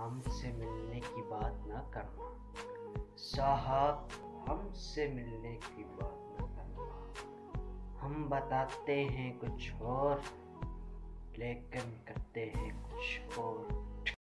हमसे मिलने की बात न करना साहब, हमसे मिलने की बात न करना। हम बताते हैं कुछ और लेकिन करते हैं कुछ और।